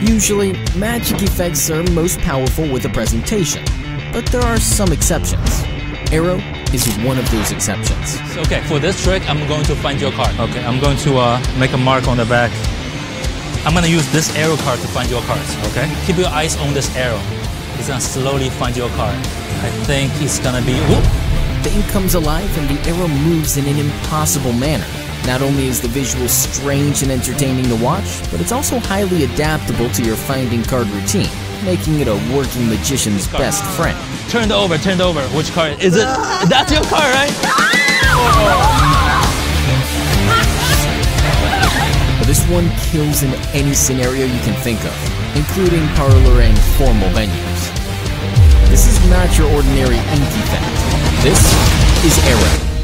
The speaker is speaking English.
Usually, magic effects are most powerful with a presentation, but there are some exceptions. Arrow is one of those exceptions. Okay, for this trick, I'm going to find your card. Okay, I'm going to make a mark on the back. I'm going to use this arrow card to find your cards, okay? Keep your eyes on this arrow. It's going to slowly find your card. I think it's going to be... Whoop. The ink comes alive and the arrow moves in an impossible manner. Not only is the visual strange and entertaining to watch, but it's also highly adaptable to your finding card routine, making it a working magician's best friend. Turn it over. Which card is it? That's your card, right? But this one kills in any scenario you can think of, including parlor and formal venues. This is not your ordinary ink effect. This is Arrow.